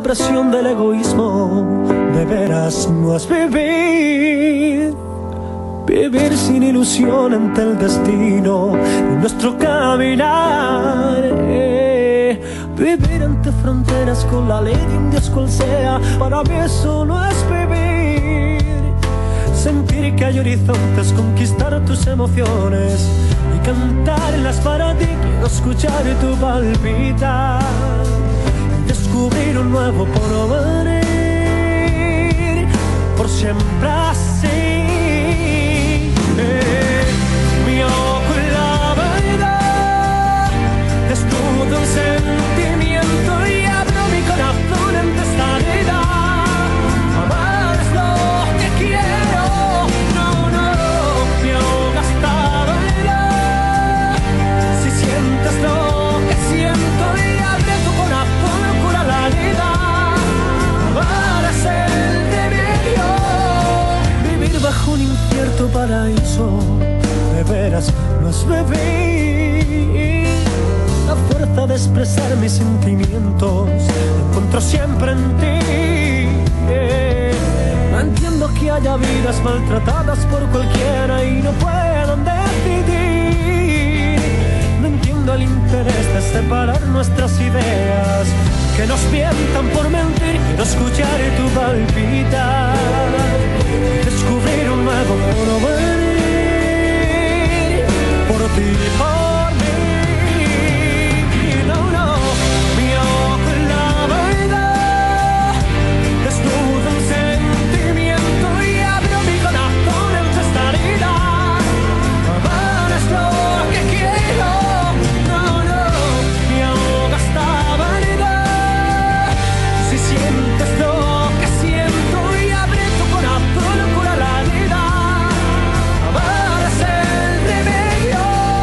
presión del egoísmo, de veras no es vivir. Vivir sin ilusión ante el destino y nuestro caminar. Vivir ante fronteras con la ley de un Dios cual sea, para mí eso no es vivir. Sentir que hay horizontes, conquistar tus emociones y cantarlas para ti. Quiero escuchar tu palpitar, descubrir un nuevo porvenir, por siempre así. Mi ojo en la verdad, desnudo un sentimiento y abro mi corazón ante esta vida. Amar es lo que quiero, no, no, mi ojo hasta bailar. Si sientes lo que siento y abre tu corazón, cura la vida. Amar es el derecho, vivir bajo un incierto paraíso, de veras no es vivir. La fuerza de expresar mis sentimientos la encuentro siempre en ti. No entiendo que haya vidas maltratadas por cualquiera y no puedan decidir. No entiendo el interés de separar nuestras ideas, que nos mientan por mentir. Quiero escuchar tu palpitar, descubrir un nuevo porvenir, por ti, por mí. No, no, mi ojo en la verdad, desnudo un sentimiento y abro mi corazón ante esta herida. Amar es lo que quiero, no, no, mi ojo hasta verdad. Si sientes lo que siento y abre tu corazón, cura la vida. Amar es el remedio.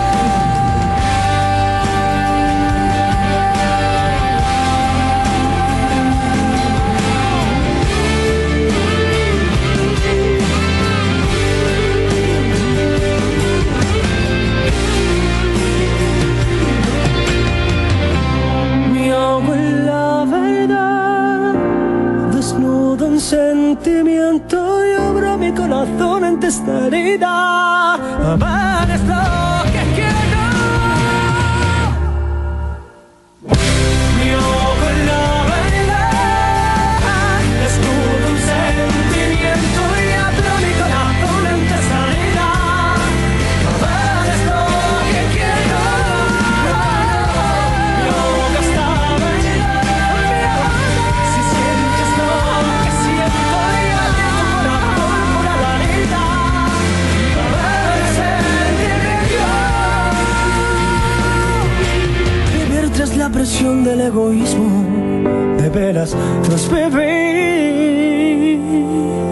Mi ahogo en la verdad, desnudo un sentimiento y abro mi corazón ante esta herida. Amar es lo que quiero. Mi ojo en la verdad, desnudo un sentimiento y abro mi corazón ante esta herida. Amar es lo que quiero. Mi ojo hasta verdad. Si sientes lo que siento y abre tu corazón, cura la herida. Amar es el remedio. Vivir tras la presión del egoísmo, de veras no es vivir.